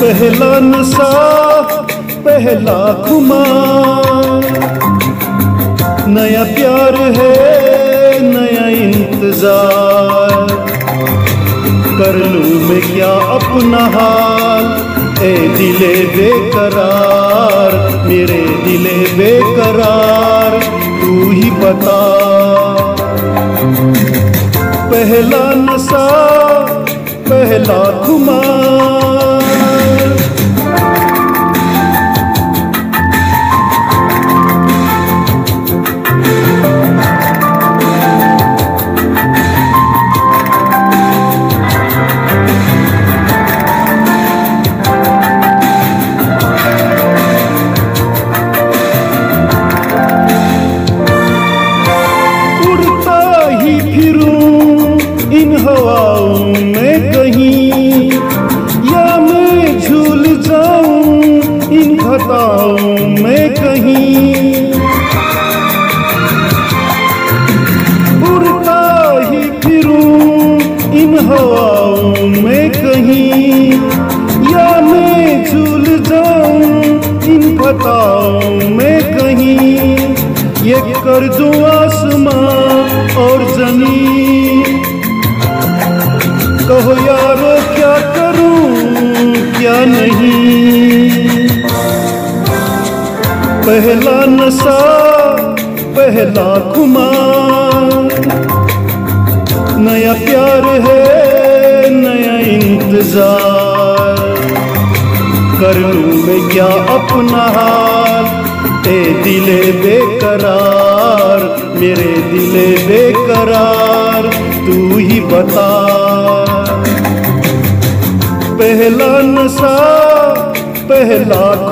पहला नशा पहला खुमार, नया प्यार है नया इंतजार। कर लूं मैं क्या अपना हाल, ए दिले बेकरार, मेरे दिले बेकरार, तू ही बता। पहला नशा पहला खुमार, इन हवाओं में कहीं, या मैं झूल जाऊं इन घटाओं में कहीं। उड़ता ही फिरूं इन हवाओं में कहीं, या मैं झूल जाऊं इन घटाओं में कहीं। ये कर दूं आसमां और जमीन, कहो यारो क्या करूं क्या नहीं। पहला नशा पहला खुमार, नया प्यार है नया इंतजार। कर लूं मैं क्या अपना हाल, ए दिले बेकरार, मेरे दिले बेकरार, तू ही बता। पहला नशा पहला